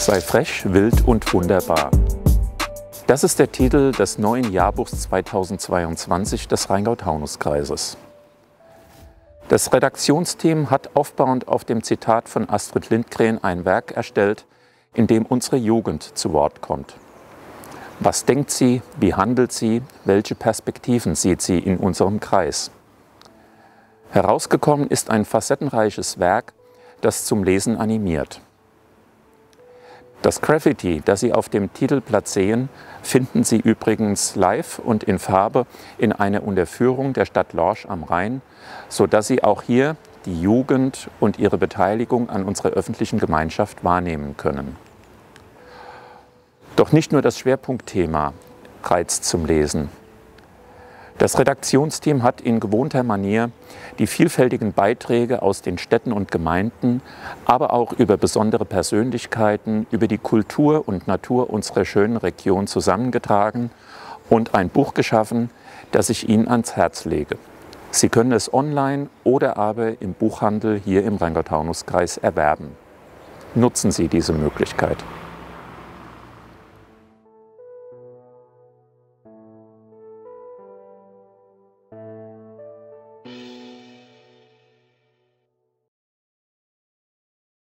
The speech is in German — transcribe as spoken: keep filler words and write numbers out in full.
Sei frech, wild und wunderbar. Das ist der Titel des neuen Jahrbuchs zweitausendzweiundzwanzig des Rheingau-Taunus-Kreises. Das Redaktionsteam hat aufbauend auf dem Zitat von Astrid Lindgren ein Werk erstellt, in dem unsere Jugend zu Wort kommt. Was denkt sie, wie handelt sie, welche Perspektiven sieht sie in unserem Kreis? Herausgekommen ist ein facettenreiches Werk, das zum Lesen animiert. Das Graffiti, das Sie auf dem Titelblatt sehen, finden Sie übrigens live und in Farbe in einer Unterführung der Stadt Lorsch am Rhein, sodass Sie auch hier die Jugend und ihre Beteiligung an unserer öffentlichen Gemeinschaft wahrnehmen können. Doch nicht nur das Schwerpunktthema reizt zum Lesen. Das Redaktionsteam hat in gewohnter Manier die vielfältigen Beiträge aus den Städten und Gemeinden, aber auch über besondere Persönlichkeiten, über die Kultur und Natur unserer schönen Region zusammengetragen und ein Buch geschaffen, das ich Ihnen ans Herz lege. Sie können es online oder aber im Buchhandel hier im Rheingau-Taunus-Kreis erwerben. Nutzen Sie diese Möglichkeit.